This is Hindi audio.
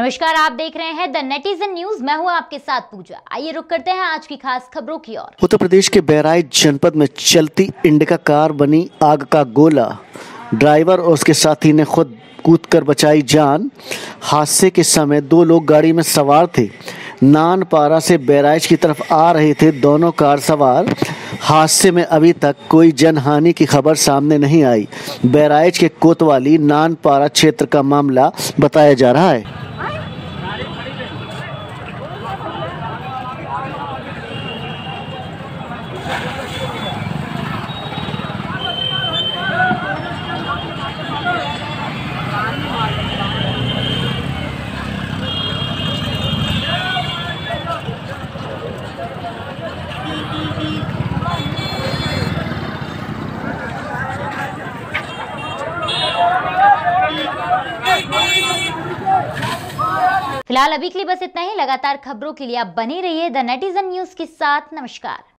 नमस्कार, आप देख रहे हैं द नेटिजन न्यूज। मैं हूं आपके साथ पूजा। आइए रुक करते हैं आज की खास खबरों की ओर। उत्तर प्रदेश के बहराइच जनपद में चलती इंडिका कार बनी आग का गोला। ड्राइवर और उसके साथी ने खुद कूदकर बचाई जान। हादसे के समय दो लोग गाड़ी में सवार थे। नानपारा से बहराइच की तरफ आ रहे थे दोनों कार सवार। हादसे में अभी तक कोई जनहानि की खबर सामने नहीं आई। बहराइच के कोतवाली नानपारा क्षेत्र का मामला बताया जा रहा है। फिलहाल अभी के लिए बस इतना ही। लगातार खबरों के लिए आप बने रहिए द नेटिजन न्यूज के साथ। नमस्कार।